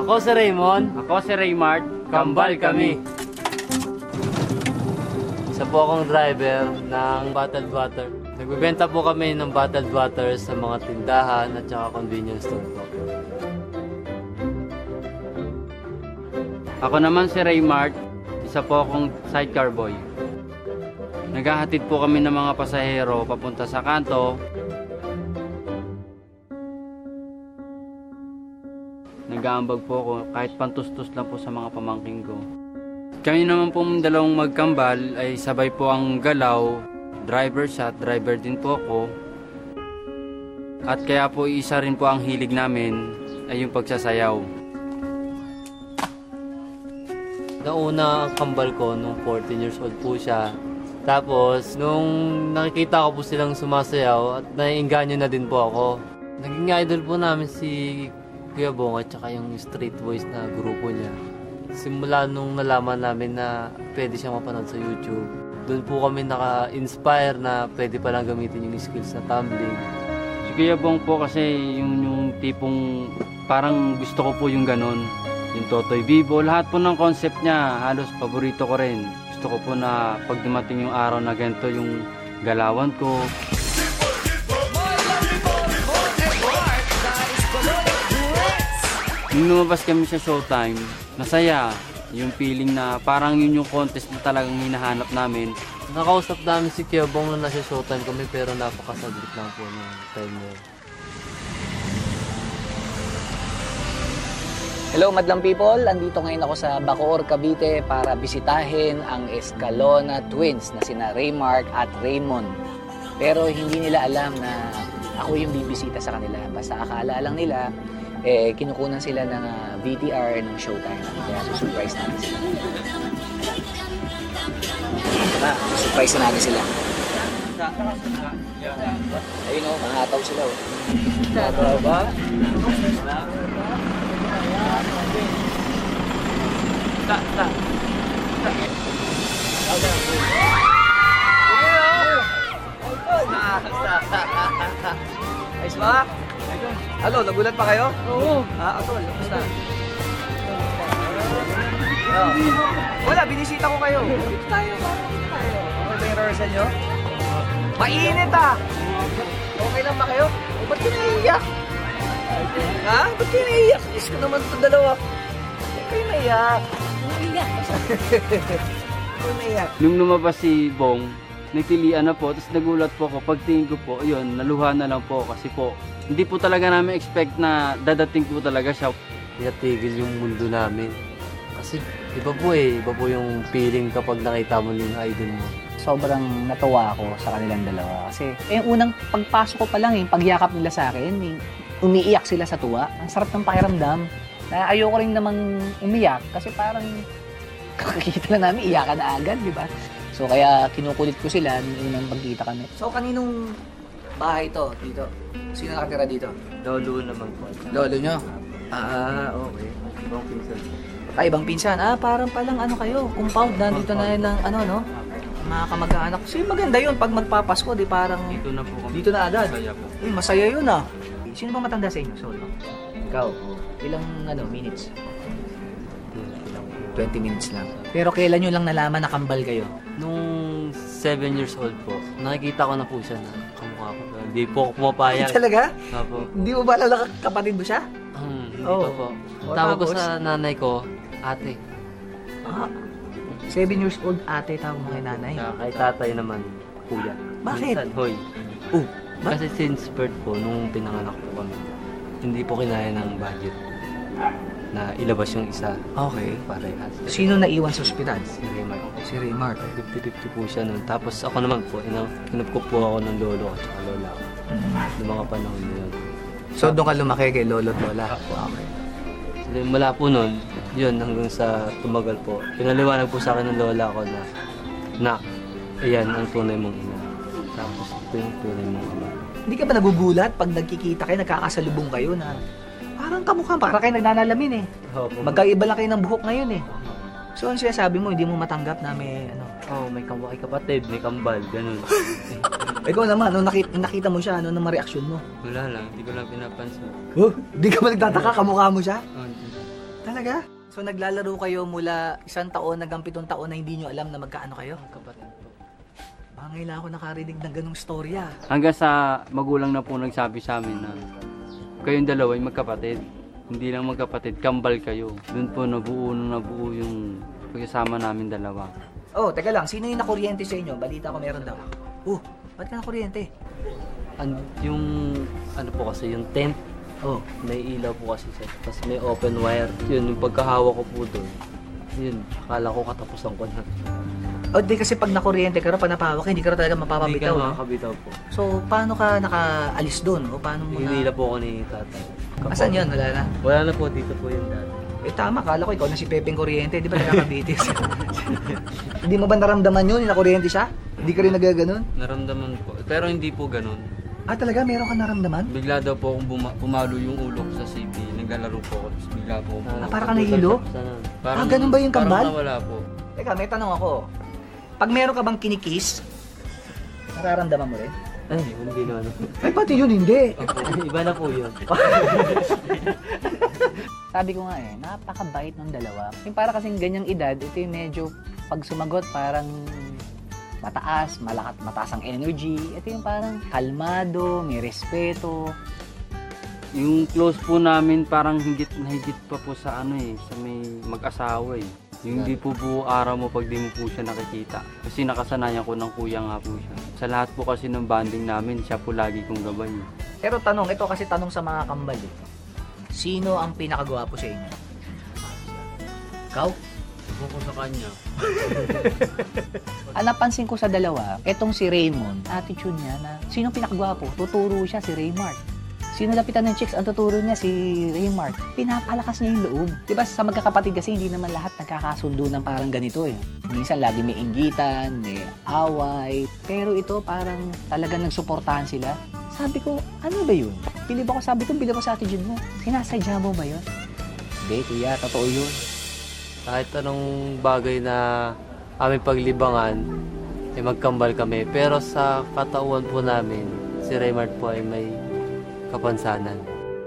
Ako si Raymond. Ako si Raymart. Kambal kami. Isa po akong driver ng bottled water. Nagbebenta po kami ng bottled water sa mga tindahan at saka convenience store po. Ako naman si Raymart. Isa po akong sidecar boy. Naghahatid po kami ng mga pasahero papunta sa kanto. Nag-aambag po ako kahit pantustos lang po sa mga pamangking ko. Kami naman pong dalawang magkambal ay sabay po ang galaw. Driver siya at driver din po ako. At kaya po isa rin po ang hilig namin ay yung pagsasayaw. Nauna ang kambal ko nung 14 years old po siya. Tapos, nung nakikita ko po silang sumasayaw at naiinganyo na din po ako. Naging idol po namin si Kuya Bong at saka yung Street Boys na grupo niya. Simula nung nalaman namin na pwede siyang mapanood sa YouTube, doon po kami naka-inspire na pwede palang gamitin yung skills na tumbling. Si Kuya Bong po kasi yung tipong parang gusto ko po yung ganon. Yung Totoy Vivo, lahat po ng concept niya, halos paborito ko rin. Gusto ko po na pag dumating yung araw na ganito yung galawan ko. Nung lumabas kami sa Showtime, masaya. Yung feeling na parang yun yung contest na talagang hinahanap namin. Nakausap namin si Kuya Bong na nasa Showtime kami pero napakasaglit lang po ng time mo. Hello madlang people, andito ngayon ako sa Bacoor, Cavite para bisitahin ang Escalona Twins na sina Raymart at Raymond. Pero hindi nila alam na ako yung bibisita sa kanila. Basta akala lang nila, kinukunan sila ng VTR ng Showtime. Kaya susurprise natin sila. Tara, susurprise na natin sila. Ayun o, pangataw sila o. Pangataw ba? Ayos ba? Ano, nagulat pa kayo? Oo. Atol, basta. Wala, binisita ko kayo. Dito tayo. Okay ba yung rehearsal nyo? Mainit Okay lang ba kayo? Ba't kayo naiiyak? Ha? Ba't kayo naiiyak? Diyos ko naman itong dalawa. Ba't kayo naiiyak? Naiiyak. Naiiyak. Nung lumabas si Bong, nagtilian na po, tapos nagulat po ako. Pagtingin ko po, yun, naluha na lang po kasi po, hindi po talaga namin expect na dadating po talaga siya. Natigil yung mundo namin. Kasi iba po yung feeling kapag nakita mo yung idol mo. Sobrang natuwa ako sa kanilang dalawa. Kasi yung unang pagpasok ko pa lang, yung pagyakap nila sa akin, umiiyak sila sa tuwa. Ang sarap ng pakiramdam. Na ayoko rin namang umiyak kasi parang kakakita lang namin, iyakan na agad, di ba? So kaya kinukulit ko sila nung unang pagkita kami. So kaninong bahay to dito? Sino nakatira dito? Lolo naman po. Lolo nyo? Okay. Ibang pinsan. Ibang pinsan. Parang palang ano kayo, compound na dito na lang, no? Mga kamag-anak. So maganda yun, pag magpapasko, di parang Dito na po kami. dito na agad. Masaya po. Masaya yun Sino ba matanda sa inyo? Solo? Ikaw? Ilang minutes? 20 minutes lang. Pero kailan nyo lang nalaman na kambal kayo? Nung 7 years old po, nakikita ko na po siya na kamukha ko. Hindi po ako pumapayag. Talaga? Opo. Hindi mo ba alam kapatid mo siya? Hindi pa po. Tawag ko sa nanay ko, ate. 7 years old ate, tawag mo kay nanay. Kay tatay naman, kuya. Bakit? Minsan, hoy. Kasi since birth po, nung pinanganak po kami, hindi po kinaya ng budget na ilabas yung isa. Okay. Parehas. Sino naiwan sa ospital? Si Raymart. Si Raymart. 50-50 po siya nun. Tapos ako naman po, kinup po ako ng lolo at saka lola ko. Noong mga panahon na yun. So doon ka lumaki kay lolo at lola? Okay. So, mula po nun, yun hanggang sa tumagal po. Pinaliwanag po sa akin ng lola ko na, Nak, ayan ang tunay mong ina. Tapos ito yung tunay mong ama. Hindi ka ba nagugulat pag nagkikita kayo, nagkakasalubong kayo na parang kamukha, para kayo nagnanalamin Opo. Magkaiba lang kayo ng buhok ngayon So ano sinasabi mo, hindi mo matanggap na may may kapatid, may kambal, ganun. Ikaw naman, nung nakita mo siya, ano naman reaksyon mo? Wala lang, hindi ko lang pinapansin. Hindi ka ba nagtataka, kamukha mo siya? Talaga? So naglalaro kayo mula 1 taon hanggang 7 taon na hindi nyo alam na magkaano kayo? Kapatid po. Ngayon lang ako nakarinig ng ganong storya. Hanggang sa magulang na po nagsabi sa amin na kayong dalawa ay magkapatid. Hindi lang magkapatid, kambal kayo. Doon po nabuo yung pagkasama namin dalawa. Oh, teka lang. Sino yung nakuryente sa inyo? Balita ko meron daw. Ba't ka nakuryente? Yung ano po kasi, yung tent, may ilaw po kasi siya. Tapos may open wire. Yun, yung pagkahawa ko po doon. Yun, akala ko katapusan ko na. Di kasi pag nakuryente ka rin, pag napahawak ka, hindi ka rin talaga Hindi mapapabitaw. ka No? makakabitaw po. So, paano ka nakaalis doon? O paano mo Hinila po ako ni tatay. Asan yun? Wala na. Wala na po, dito po yung dati. Tama. Kala ko ikaw na si Pepeng Kuryente. Di ba nakakabitis? Hindi mo ba naramdaman yun? Yung nakuryente siya? Hindi ka rin nagaganon? Naramdaman po, pero hindi po ganun. Talaga? Meron ka naramdaman? Bigla daw po akong pumalo yung ulo ko sa CB. Naglalaro po ako, tapos bigla po ako. Para ka nahilo? Ganun ba yung kambal? Parang nawala po. Teka, may tanong ako. Pag meron ka bang kinikis, nararamdaman mo rin? Ay, hindi naman. Ay, pati yun hindi. Iba na po yun. Sabi ko nga napakabait ng dalawa. Yung para kasing ganyang edad, ito yung medyo pag sumagot parang mataas ang energy. Ito yung parang kalmado, may respeto. Yung close po namin parang higit pa po sa sa may mag-asawa eh. Yung di po buo araw mo pag di mo po siya nakikita. Kasi nakasanayan ko ng kuya nga po siya. Sa lahat po kasi ng bonding namin, siya po lagi kong gabay. Pero ito kasi tanong sa mga kambal eh. Sino ang pinakagwapo sa inyo? Ikaw? Ako ko sa kanya. Napansin ko sa dalawa, etong si Raymond, attitude niya na sino pinakagwapo? Tuturo siya si Raymart. Sino lapitan ng chicks, ang tuturo niya si Raymart. Pinapalakas niya yung loob. Diba sa magkakapatid kasi hindi naman lahat nagkakasundo ng parang ganito eh. Minsan lagi may inggitan, may away. Pero ito parang talagang nagsuportahan sila. Sabi ko, ano ba yun? Bilib ako sa attitude mo. Sinasadya mo ba yun? Hindi, kuya, totoo yun. Kahit anong bagay na aming paglibangan, ay magkambal kami. Pero sa katauhan po namin, si Raymart po ay may kapansanan.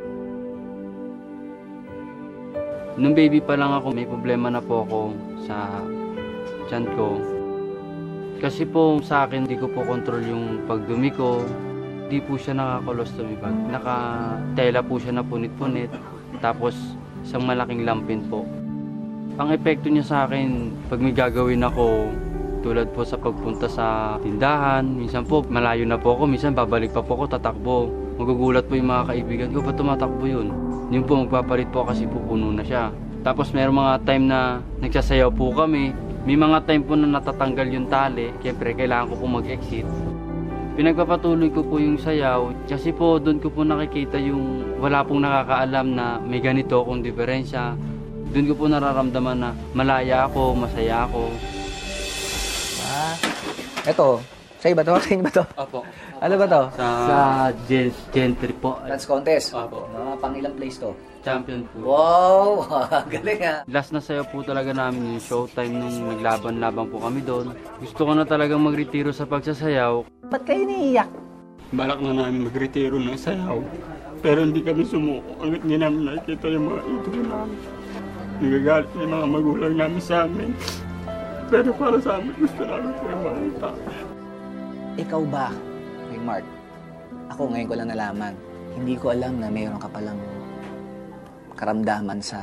Nung baby pa lang ako, may problema na po ako sa tiyan ko. Kasi po sa akin, di ko po control yung pagdumi ko. Di po siya nakakolostumi pag nakatela po siya na punit-punit. Tapos isang malaking lampin po. Ang epekto niya sa akin, pag may gagawin ako, tulad po sa pagpunta sa tindahan, minsan po malayo na po ako, minsan babalik pa po ako, tatakbo. Magugulat po yung mga kaibigan ko, ba't tumatakbo yun? Yung po magpapalit po kasi po puno na siya. Tapos mayroong mga time na nagsasayaw po kami. May mga time po na natatanggal yung tali, siyempre kailangan ko po mag-exit. Pinagpapatuloy ko po yung sayaw kasi po doon ko po nakikita yung wala pong nakakaalam na may ganito akong diferensya. Doon ko po nararamdaman na malaya ako, masaya ako. Ito, sa'yo ba to? Sa inyo ba to? Opo. Ano ba to? Sa gentry po. Dance contest? Opo. Pang ilang place to? Champion po. Wow! Galing ha! Last na sayaw po talaga namin yung showtime nung naglaban-laban po kami doon. Gusto ko na talagang magretiro sa pagsasayaw. Ba't kayo naiiyak? Balak na namin magretiro ng sayaw. Pero hindi kami sumuko. Hanggat hindi namin nakikita yung mga idolo namin. Nagagalit yung mga magulang namin sa amin. Pero para sa amin, gusto namin po yung makita. Ikaw ba, Raymart? Ako ngayon ko lang nalaman. Hindi ko alam na mayroon ka palang karamdaman sa...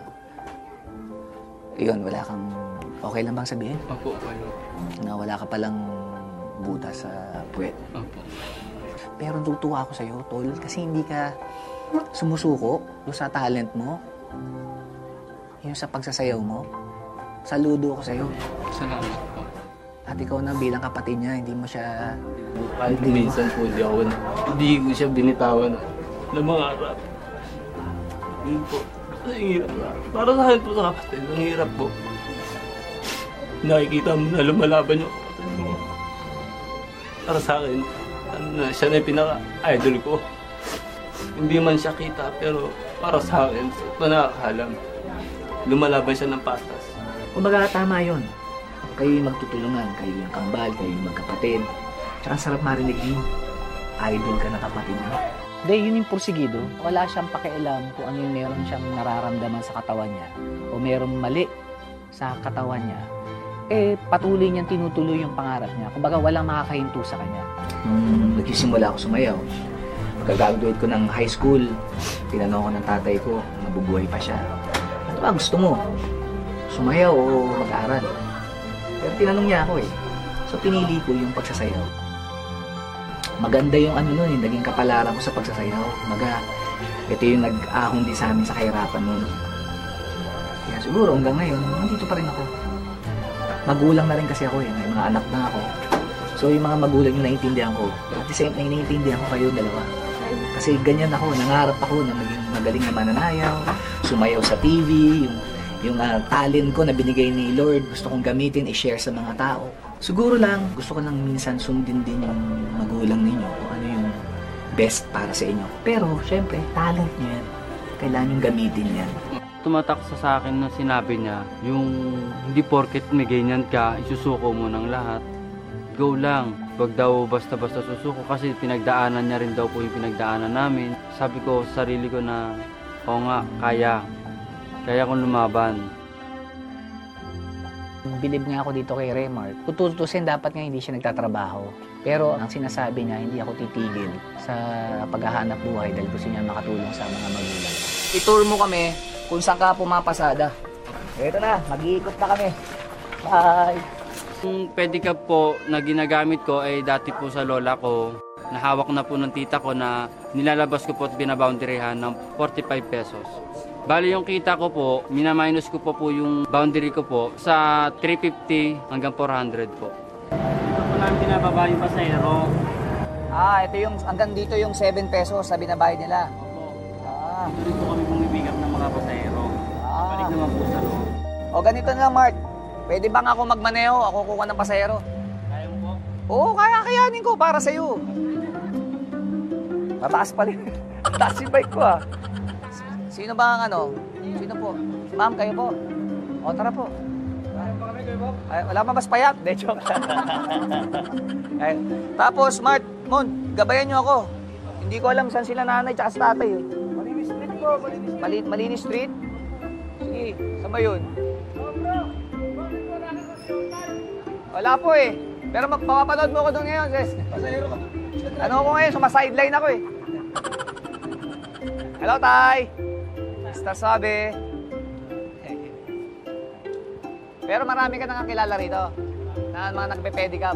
Yun, wala kang... Okay lang bang sabihin? Opo, kayo. Na wala ka palang butas sa puwet. Opo. Pero tutuwa ako sa'yo, tol, kasi hindi ka sumusuko doon sa talent mo. Yung sa pagsasayaw mo. Saludo ako sa'yo. Salamat po. At ikaw na bilang kapatid niya, hindi mo siya... Kahit minsan po hindi ko siya binitawan na mangarap. Yun po. Ang hirap na. Para sa akin po sa kapatid, ang hirap po. Nakikita mo na lumalaban yung kapatid mo. Para sa akin, siya na yung pinaka-idol ko. Hindi man siya kita, pero para sa akin, ito nakakalam. Lumalaban siya ng patas. Kumbaga, tama yun. Kayo yung magtutulungan, kayo yung kambal, kayo yung magkapatid. Tsaka sarap marinig din. Idol ka na kapatid mo. Yun yung porsigido. Wala siyang pakialam kung ano yung meron siyang nararamdaman sa katawan niya o meron mali sa katawan niya. Patuloy niyang tinutuloy yung pangarap niya. Kumbaga, walang makakahinto sa kanya. Nagsisimula ako sumayaw. Pagka-graduate ko ng high school, tinanong ko ng tatay ko, nabubuhay pa siya. Ano ba gusto mo? Sumayaw o mag-aaral? Pero tinanong niya ako So, pinili ko yung pagsasayaw. Maganda yung naging kapalaran ko sa pagsasayaw. Ito yung nag-ahon din sa amin sa kahirapan nun. Kaya siguro hanggang ngayon, nandito pa rin ako. Magulang na rin kasi ako may mga anak na ako. So yung mga magulang yung naiintindihan ko. At the same time, naiintindihan ko kayo dalawa. Kasi ganyan ako, nangarap ako na maging magaling na mananayaw, sumayaw sa TV, yung talent ko na binigay ni Lord, gusto kong gamitin, i-share sa mga tao. Siguro lang, gusto ko lang minsan sundin din yung magulang ninyo kung ano yung best para sa inyo. Pero, syempre, talent nyo yan. Kailangan yung gamitin yan. Tumatak sa akin na sinabi niya, yung hindi porket may ganyan ka, isusuko mo ng lahat. Go lang. Wag daw basta-basta susuko kasi pinagdaanan niya rin daw po yung pinagdaanan namin. Sabi ko sa sarili ko na, oo nga, kaya. Kaya kong lumaban. Bilib nga ako dito kay Remar. Kung tutusin, dapat nga hindi siya nagtatrabaho. Pero ang sinasabi niya, hindi ako titigil sa paghahanap buhay dahil gusto niya makatulong sa mga magulang. I-tour mo kami kung saan ka pumapasada. Ito na, mag-iikot na kami. Bye! Yung pedicab po na ginagamit ko ay dati po sa lola ko. Nahawak na po ng tita ko na nilalabas ko po at binaboundaryhan ng 45 pesos. Bali yung kita ko po, minaminus ko po yung boundary ko po sa 350 hanggang 400 po. Ito po namin binababa yung pasahero. Ito yung, hanggang dito yung 7 pesos sa binabayad nila. Ito rin po kami bumibigap ng mga pasahero. Balik naman po sa loob. O ganito na lang, Mark. Pwede bang ako magmaneho? Ako kukuha ng pasahero. Kaya mo po? Oo, kayanin ko para sa'yo. Mataas pa rin. Mataas yung bike ko Sino ba ang Sino po? Ma'am, kayo po. O, tara po. Wala pa mas payat. De, joke. Tapos, Mart, Mon, gabayan nyo ako. Hindi ko alam saan sila nanay tsaka sa tatay. Malinis Street po. Malinis Street? Sige, saan ba yun? Wala po Pero magpapanood mo ko doon ngayon, sis. Ano ako ngayon? Sumasideline ako Hello, Tay. Mr. Sabi. Pero marami ka nang kilala rito na mga nagpe-pedicab.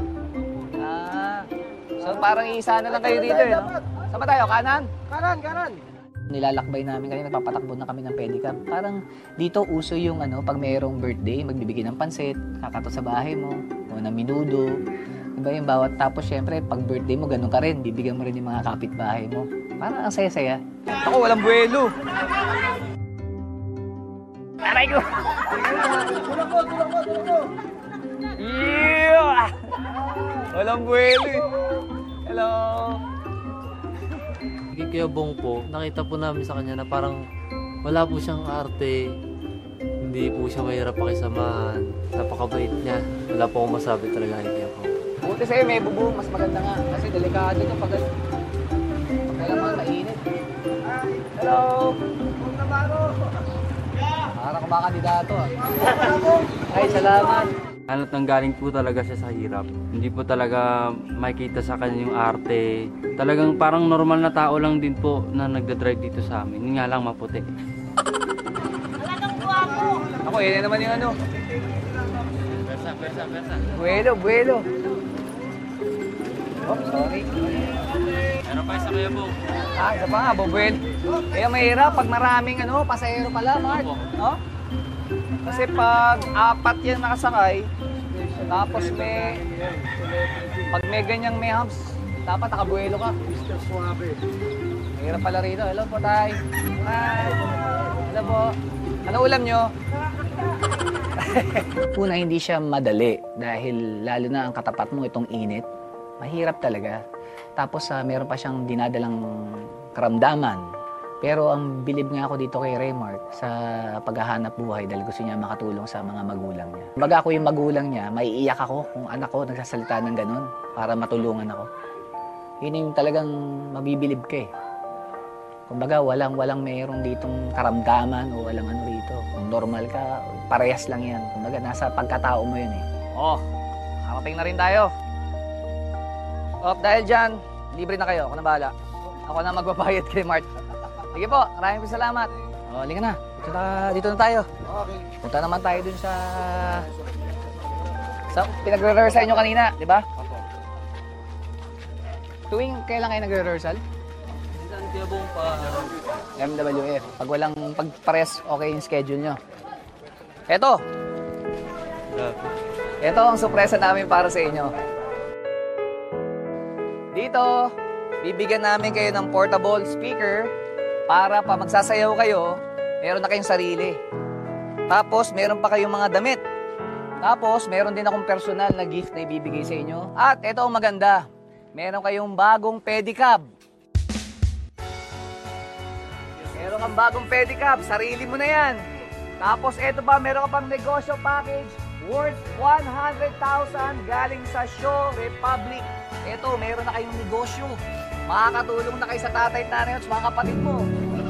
So parang iisa na lang kayo dito no? Saan ba tayo? Kanan? Kanan. Nilalakbay namin kanina, nagpapatakbo na kami ng pedicab. Parang dito uso yung pag mayroong birthday, magbibigay ng pansit, kakato sa bahay mo, o ng minudo. Diba yung bawat tapos syempre, pag birthday mo, ganun ka rin, bibigyan mo rin yung mga kapitbahay mo. Parang ang saya-saya. Ako, walang buwelo. Aray ko! Yeah! Walang buwelo Hello! Kaya Bong po, nakita po namin sa kanya na parang wala po siyang arte. Hindi po siya mahirap pakisamahan. Napakabait niya. Wala po akong masabi talaga kay Kuya Bong. Buti sa'yo, may bubo. Mas maganda nga. Kasi delikado ito pag alam mo, mainit. Hello! Parang kumakandidato Ay, salamat. Hanat nang galing po talaga siya sa hirap. Hindi po talaga makita sa kanya yung arte. Talagang parang normal na tao lang din po na nagdadrive dito sa amin. Yun nga lang maputi. Ako, yun naman yung Persa. Buwelo. Oh, sorry. Meron pa isa kaya po. Isa pa nga, bubuel. Kaya mahirap pag maraming pasahero pala, Mark. No? Kasi pag 4 yan nakasakay, tapos pag may ganyang may humps, dapat nakabuelo ka. Mahirap pala rito. Hello po, Tay. Hi. Hello po. Ano ulam nyo? Una, hindi siya madali dahil lalo na ang katapat mo itong init. Mahirap talaga. Tapos meron pa siyang dinadalang karamdaman. Pero ang bilib nga ako dito kay Raymark sa paghahanap buhay dahil gusto niya makatulong sa mga magulang niya. Baga ako yung magulang niya, maiiyak ako kung anak ko nagsasalita ng ganun para matulungan ako. Yun yung talagang mabibilib ka Kumbaga, walang mayroong ditong karamdaman o walang ano rito. Kung normal ka, parehas lang yan. Kumbaga, nasa pagkatao mo yun eh. Oh, karating na rin tayo. Dahil dyan, libre na kayo. Ako na bahala. Ako na magbabayad kay Mart. Sige po, maraming salamat. Halika na. Dito na tayo. Okay. Punta naman tayo dun sa pinagre-rehearsal nyo kanina, di ba? Tuwing kailan kayo nagre-rehearsal? MWF. Pag pares, okay yung schedule nyo. Eto ang sorpresa namin para sa inyo. Dito, bibigyan namin kayo ng portable speaker para pa magsasayaw kayo, meron na kayong sarili. Tapos, meron pa kayong mga damit. Tapos, meron din akong personal na gift na ibibigay sa inyo. At ito ang maganda, meron kayong bagong pedicab. Meron kang bagong pedicab, sarili mo na yan. Tapos, ito pa, meron ka pang negosyo package worth 100,000 galing sa Show Republic. Ito, meron na kayong negosyo. Makakatulong na kayo sa tatay at nanay at sa mga kapatid mo.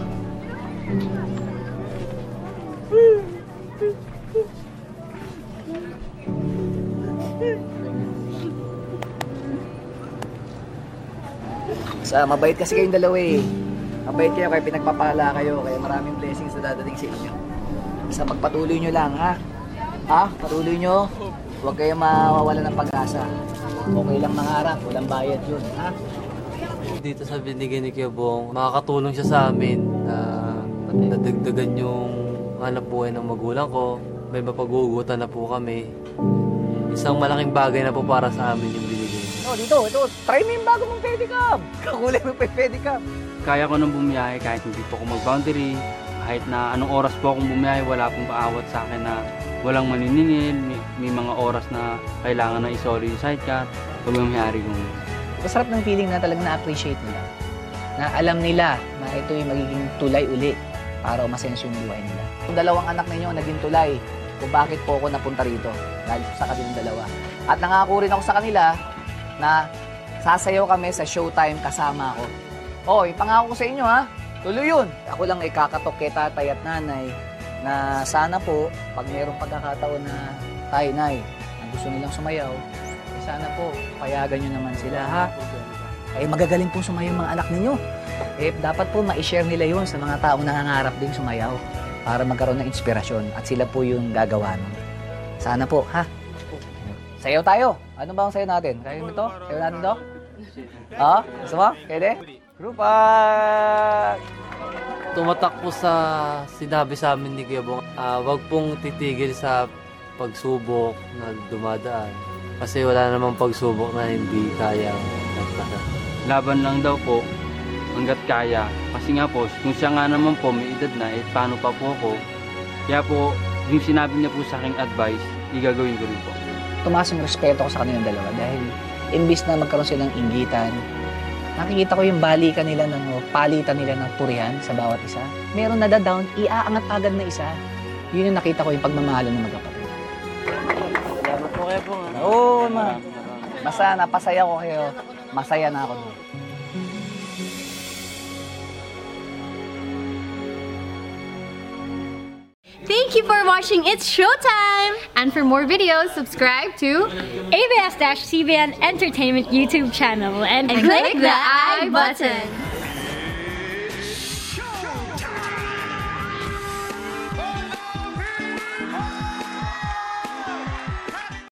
Mabait kasi kayong dalawa eh. Mabait kayo, kaya pinagpapala kayo, kaya maraming blessings na dadating sa inyo. Basta magpatuloy nyo lang, ha? Patuloy nyo. Huwag kayo mawawala ng pag-asa. Okay lang mangarap, walang bayad yun, ha? Dito sa binigay ni Kuya Bong, makakatulong siya sa amin na nadagdagan yung hanap buhay ng magulang ko. May mapag-uugutan na po kami. Isang malaking bagay na po para sa amin yung binigay. Ito, try mo yung bago mong pedicab. Kakulay mo pa yung pedicab. Kaya ko nang bumiyahe kahit hindi po ako mag-boundary. Kahit na anong oras po akong bumiyahe, wala pong paawat sa akin na walang maniningil. May mga oras na kailangan na isoli yung sidecar. Pag bumiyahe ko. Masarap ng feeling na talagang na-appreciate nila. Na alam nila na ito yung magiging tulay uli para umasenso yung buhay nila. Yung dalawang anak ninyo naging tulay kung bakit po ako napunta rito. Dahil sa kanilang dalawa. At nangako rin ako sa kanila na sasayaw kami sa showtime kasama ako. Ipangako ko sa inyo ha. Tuloy yun. Ako lang ay kakatok kay tatay at nanay na sana po pag mayroong pagkakataon na tay, nay, ang gusto nilang sumayaw, sana po payagan nyo naman sila ha. Magagaling po sumayaw mga anak ninyo. Dapat po ma-share nila yun sa mga taong nangangarap din sumayaw para magkaroon ng inspirasyon at sila po yung gagawa nun. Sana po ha. Sayaw tayo. Ano ba ang sayaw natin? Kaya mo ito? Sayaw natin ito? Gusto mo? Pwede? Grupa! Tumatak po sa sinabi sa amin ni Kuya Bong, wag pong titigil sa pagsubok na dumadaan. Kasi wala namang pagsubok na hindi kaya. Laban lang daw po hanggat kaya. Kasi nga po, kung siya nga naman po may edad na, paano pa po ako? Kaya po, yung sinabi niya po sa aking advice, igagawin ko rin po. Tumaas ang respeto ko sa kanilang dalawa dahil imbis na magkaroon silang inggitan, nakikita ko yung balikan nila palitan nila ng purihan sa bawat isa. Meron nada-down, iaangat agad na isa. Yun yung nakita ko yung pagmamahal ng magkapatid. Salamat po kayo po. Oo, ma. Basta napasaya ko kayo. Masaya na ako doon. Thank you for watching It's Showtime! And for more videos, subscribe to ABS-CBN Entertainment YouTube channel and click the I button.